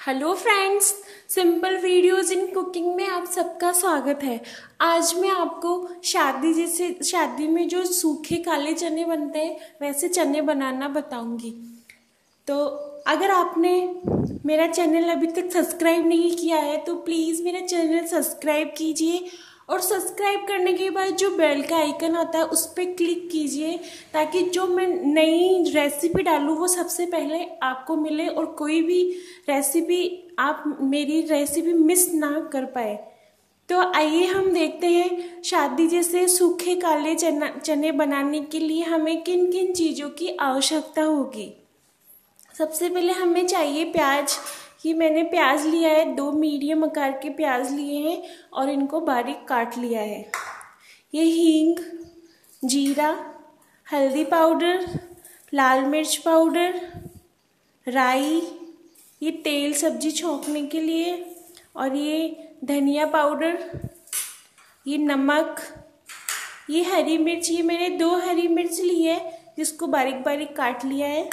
Hello friends, simple videos in cooking में आप सबका स्वागत है। आज मैं आपको शादी में जो सूखे काले चने बनते हैं वैसे चने बनाना बताऊंगी। तो अगर आपने मेरा चैनल अभी तक सब्सक्राइब नहीं किया है तो प्लीज़ मेरा चैनल सब्सक्राइब कीजिए और सब्सक्राइब करने के बाद जो बेल का आइकन आता है उस पर क्लिक कीजिए ताकि जो मैं नई रेसिपी डालूँ वो सबसे पहले आपको मिले और कोई भी रेसिपी आप मेरी रेसिपी मिस ना कर पाए। तो आइए हम देखते हैं शादी जैसे सूखे काले चने बनाने के लिए हमें किन किन चीज़ों की आवश्यकता होगी। सबसे पहले हमें चाहिए प्याज। कि मैंने प्याज लिया है, 2 मीडियम आकार के प्याज लिए हैं और इनको बारीक काट लिया है। ये हींग, जीरा, हल्दी पाउडर, लाल मिर्च पाउडर, राई, ये तेल सब्जी छौंकने के लिए, और ये धनिया पाउडर, ये नमक, ये हरी मिर्च। ये मैंने 2 हरी मिर्च ली है जिसको बारीक बारीक काट लिया है।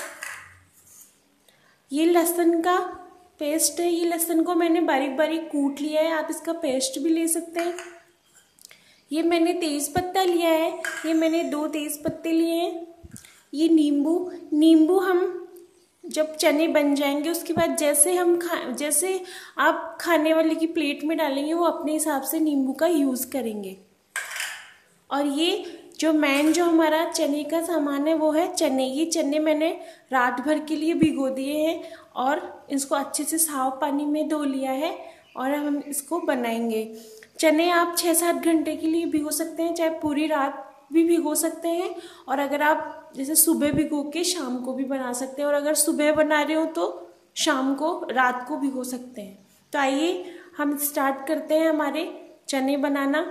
ये लहसुन का पेस्ट है, ये लहसुन को मैंने बारीक बारीक कूट लिया है, आप इसका पेस्ट भी ले सकते हैं। ये मैंने तेज पत्ता लिया है, ये मैंने 2 तेज पत्ते लिए हैं। ये नींबू हम जब चने बन जाएंगे उसके बाद जैसे आप खाने वाले की प्लेट में डालेंगे वो अपने हिसाब से नींबू का यूज़ करेंगे। और ये जो हमारा चने का सामान है वो है चने। ये चने मैंने रात भर के लिए भिगो दिए हैं और इसको अच्छे से साफ पानी में धो लिया है और हम इसको बनाएंगे। चने आप 6-7 घंटे के लिए भिगो सकते हैं, चाहे पूरी रात भी भिगो सकते हैं, और अगर आप जैसे सुबह भिगो के शाम को भी बना सकते हैं, और अगर सुबह बना रहे हो तो शाम को रात को भिगो सकते हैं। तो आइए हम स्टार्ट करते हैं हमारे चने बनाना।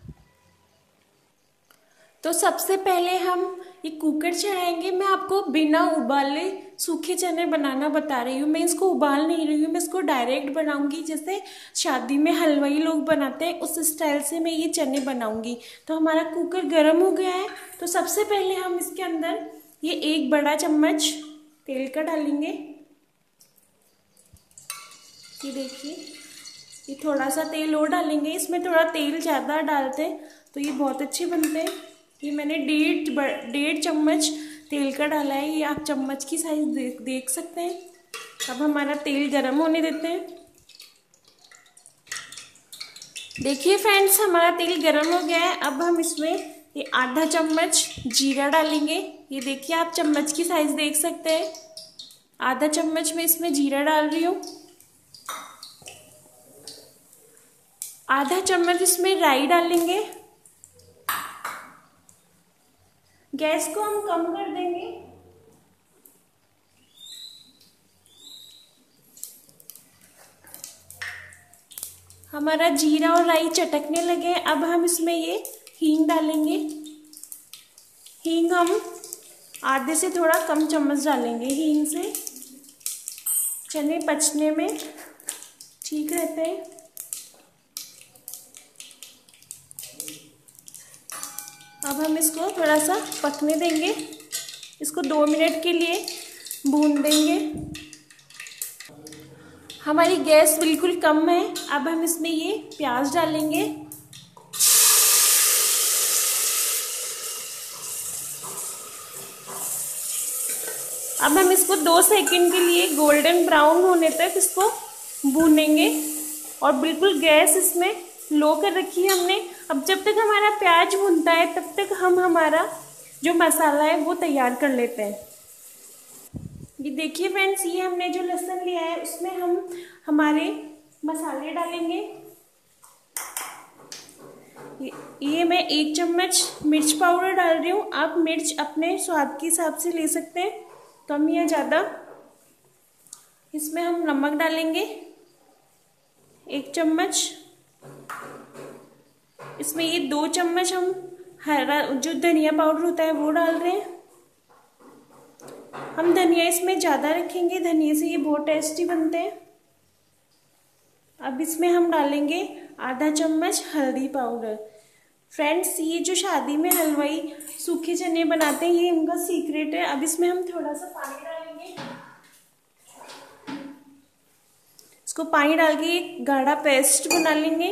तो सबसे पहले हम ये कुकर चढ़ाएंगे। मैं आपको बिना उबाले सूखे चने बनाना बता रही हूँ, मैं इसको उबाल नहीं रही हूँ, मैं इसको डायरेक्ट बनाऊंगी जैसे शादी में हलवाई लोग बनाते हैं उस स्टाइल से मैं ये चने बनाऊंगी। तो हमारा कुकर गर्म हो गया है। तो सबसे पहले हम इसके अंदर ये 1 बड़ा चम्मच तेल का डालेंगे। ये देखिए, ये थोड़ा सा तेल और डालेंगे। इसमें थोड़ा तेल ज़्यादा डालते हैं तो ये बहुत अच्छे बनते हैं। ये मैंने 1.5 चम्मच तेल का डाला है, ये आप चम्मच की साइज देख सकते हैं। अब हमारा तेल गरम होने देते हैं। देखिए फ्रेंड्स, हमारा तेल गरम हो गया है। अब हम इसमें ये आधा चम्मच जीरा डालेंगे। ये देखिए, आप चम्मच की साइज देख सकते हैं। आधा चम्मच में इसमें जीरा डाल रही हूँ। आधा चम्मच इसमें राई डालेंगे। गैस को हम कम कर देंगे। हमारा जीरा और राई चटकने लगे। अब हम इसमें ये हींग डालेंगे। हींग हम आधे से थोड़ा कम चम्मच डालेंगे। हींग से चने पचने में ठीक रहते हैं। अब हम इसको थोड़ा सा पकने देंगे। इसको 2 मिनट के लिए भून देंगे। हमारी गैस बिल्कुल कम है। अब हम इसमें ये प्याज डालेंगे। अब हम इसको 2 सेकंड के लिए गोल्डन ब्राउन होने तक इसको भूनेंगे और बिल्कुल गैस इसमें लो कर रखी है हमने। अब जब तक हमारा प्याज भुनता है तब तक हम हमारा जो मसाला है वो तैयार कर लेते हैं। ये देखिए फ्रेंड्स, ये हमने जो लहसुन लिया है उसमें हम हमारे मसाले डालेंगे। ये मैं 1 चम्मच मिर्च पाउडर डाल रही हूँ। आप मिर्च अपने स्वाद के हिसाब से ले सकते हैं, कम या ज़्यादा। इसमें हम नमक डालेंगे 1 चम्मच। इसमें ये 2 चम्मच हम हरा जो धनिया पाउडर होता है वो डाल रहे हैं। हम धनिया इसमें ज़्यादा रखेंगे, धनिया से ये बहुत टेस्टी बनते हैं। अब इसमें हम डालेंगे आधा चम्मच हल्दी पाउडर। फ्रेंड्स, ये जो शादी में हलवाई सूखे चने बनाते हैं ये इनका सीक्रेट है। अब इसमें हम थोड़ा सा पानी डालेंगे। इसको पानी डाल के एक गाढ़ा पेस्ट बना लेंगे।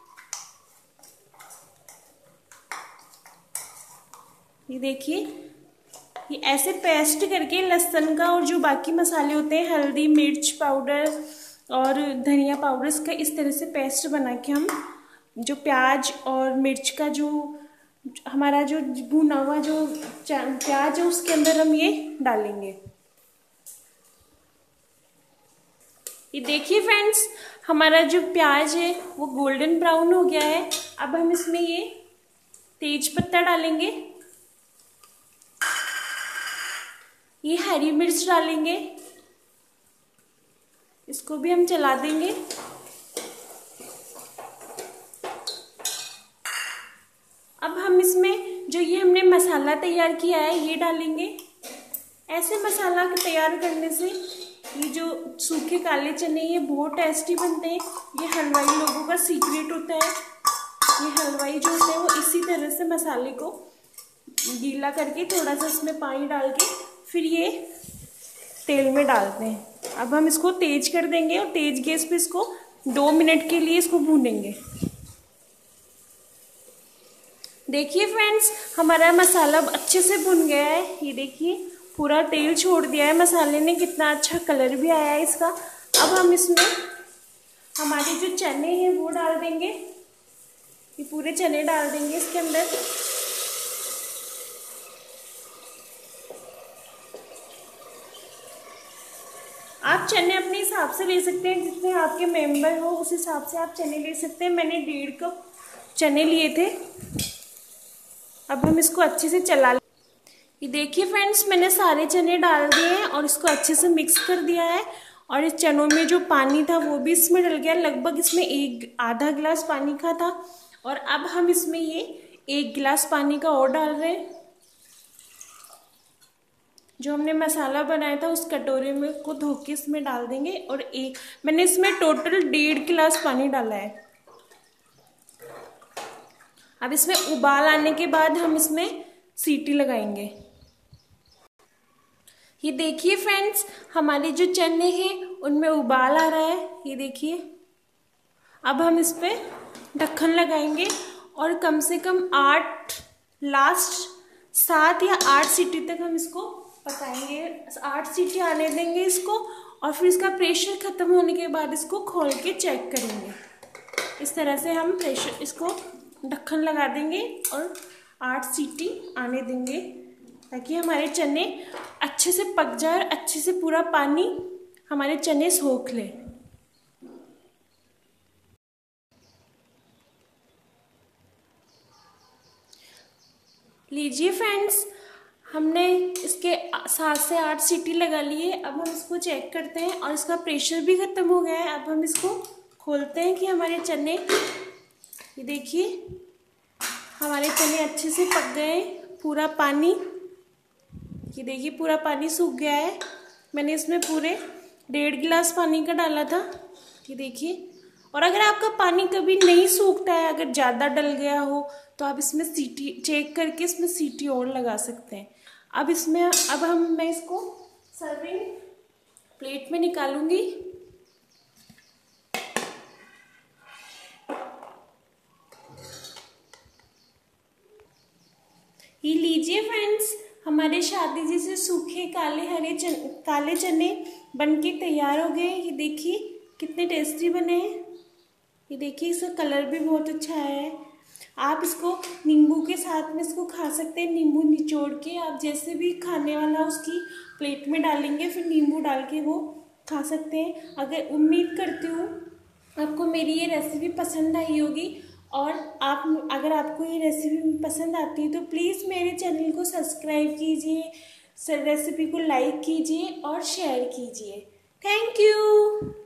ये देखिए, ये ऐसे पेस्ट करके लहसुन का और जो बाकी मसाले होते हैं, हल्दी मिर्च पाउडर और धनिया पाउडर, इसका इस तरह से पेस्ट बना के हम जो प्याज और मिर्च का जो हमारा जो भुना हुआ जो प्याज है उसके अंदर हम ये डालेंगे। ये देखिए फ्रेंड्स, हमारा जो प्याज है वो गोल्डन ब्राउन हो गया है। अब हम इसमें ये तेज पत्ता डालेंगे, ये हरी मिर्च डालेंगे, इसको भी हम चला देंगे। अब हम इसमें जो ये हमने मसाला तैयार किया है ये डालेंगे। ऐसे मसाला तैयार करने से ये जो सूखे काले चने ये बहुत टेस्टी बनते हैं। ये हलवाई लोगों का सीक्रेट होता है। ये हलवाई जो होते हैं वो इसी तरह से मसाले को गीला करके थोड़ा सा इसमें पानी डाल के फिर ये तेल में डालते हैं। अब हम इसको तेज कर देंगे और तेज गैस पे इसको 2 मिनट के लिए इसको भूनेंगे। देखिए फ्रेंड्स, हमारा मसाला अच्छे से भुन गया है। ये देखिए पूरा तेल छोड़ दिया है मसाले ने, कितना अच्छा कलर भी आया है इसका। अब हम इसमें हमारे जो चने हैं वो डाल देंगे। ये पूरे चने डाल देंगे इसके अंदर। आप चने अपने हिसाब से ले सकते हैं, जितने आपके मेंबर हो उस हिसाब से आप चने ले सकते हैं। मैंने 1.5 कप चने लिए थे। अब हम इसको अच्छे से चला लें। ये देखिए फ्रेंड्स, मैंने सारे चने डाल दिए हैं और इसको अच्छे से मिक्स कर दिया है। और इस चनों में जो पानी था वो भी इसमें डल गया, लगभग इसमें आधा गिलास पानी का था। और अब हम इसमें ये 1 गिलास पानी का और डाल रहे हैं। जो हमने मसाला बनाया था उस कटोरे में को धो के इसमें डाल देंगे। और मैंने इसमें टोटल 1.5 गिलास पानी डाला है। अब इसमें उबाल आने के बाद हम इसमें सीटी लगाएंगे। ये देखिए फ्रेंड्स, हमारे जो चने हैं उनमें उबाल आ रहा है। ये देखिए, अब हम इस पे ढक्कन लगाएंगे और कम से कम 7 या 8 सीटी तक हम इसको पकाएंगे। 8 सीटी आने देंगे इसको और फिर इसका प्रेशर खत्म होने के बाद इसको खोल के चेक करेंगे। इस तरह से हम इसको ढक्कन लगा देंगे और 8 सीटी आने देंगे ताकि हमारे चने अच्छे से पक जाए और अच्छे से पूरा पानी हमारे चने सोख ले। लीजिए फ्रेंड्स, हमने इसके 7 से 8 सीटी लगा लिए। अब हम इसको चेक करते हैं और इसका प्रेशर भी ख़त्म हो गया है। अब हम इसको खोलते हैं कि हमारे चने, ये देखिए हमारे चने अच्छे से पक गए। पूरा पानी, ये देखिए पूरा पानी सूख गया है। मैंने इसमें पूरे 1.5 गिलास पानी का डाला था। ये देखिए, और अगर आपका पानी कभी नहीं सूखता है, अगर ज़्यादा डल गया हो तो आप इसमें सीटी चेक करके इसमें सीटी और लगा सकते हैं। मैं इसको सर्विंग प्लेट में निकालूंगी। ये लीजिए फ्रेंड्स, हमारे शादी जैसे सूखे काले चने बनके तैयार हो गए। ये देखिए कितने टेस्टी बने हैं। ये देखिए इसका कलर भी बहुत अच्छा आया है। आप इसको नींबू के साथ में इसको खा सकते हैं। नींबू निचोड़ के आप जैसे भी खाने वाला उसकी प्लेट में डालेंगे, फिर नींबू डाल के वो खा सकते हैं। उम्मीद करती हूँ आपको मेरी ये रेसिपी पसंद आई होगी। और अगर आपको ये रेसिपी पसंद आती है तो प्लीज़ मेरे चैनल को सब्सक्राइब कीजिए, रेसिपी को लाइक कीजिए और शेयर कीजिए। Thank you.